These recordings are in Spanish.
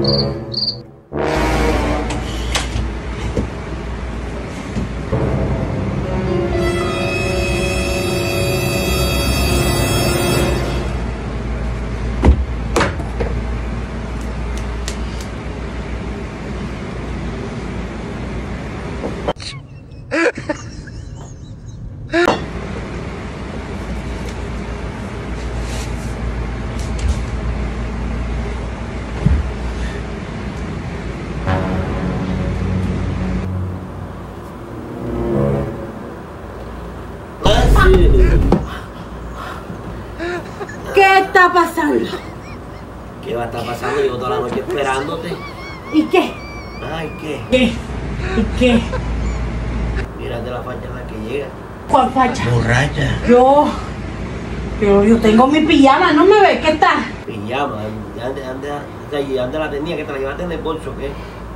¿Qué está pasando? ¿Qué va a estar pasando? Llevo toda la noche esperándote. ¿Y qué? Ay, ¿qué? ¿Qué? ¿Y qué? Mírate la facha en la que llega. ¿Cuál facha? Borracha. Yo tengo mi pijama, ¿no me ves? ¿Qué está? Pijama. ¿Dónde la tenía? Que te la llevaste en el bolso, ¿qué?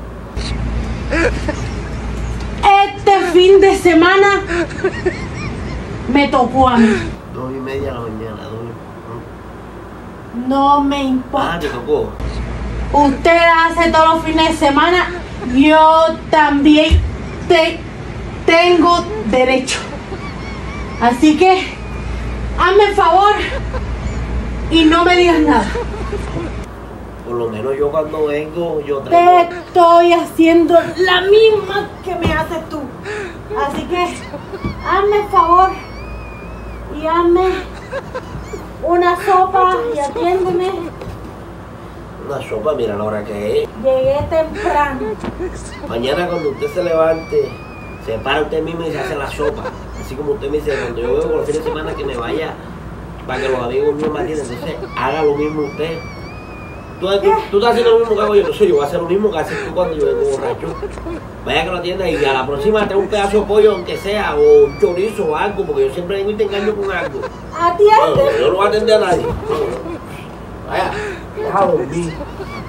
Este fin de semana me tocó a mí. 2:30 de la mañana. No me importa. Ah, te tocó. Usted hace todos los fines de semana. Yo también tengo derecho. Así que hazme el favor y no me digas nada. Por lo menos yo cuando vengo, yo Te traigo... estoy haciendo la misma que me haces tú. Así que hazme el favor y hazme una sopa y atiéndeme. Una sopa, mira la hora que es. Llegué temprano. Mañana cuando usted se levante, se para usted mismo y se hace la sopa. Así como usted me dice, cuando yo veo por los fines de semana que me vaya, para que los amigos míos me atiendan, entonces haga lo mismo usted. Tú estás haciendo lo mismo que hago yo, entonces yo voy a hacer lo mismo que haces tú cuando yo vengo borracho. Vaya que lo atiendas y a la próxima trae un pedazo de pollo, aunque sea, o un chorizo o algo, porque yo siempre vengo y te engaño con algo. Atiende. No, yo no voy a atender a nadie. Vaya, déjalo dormir.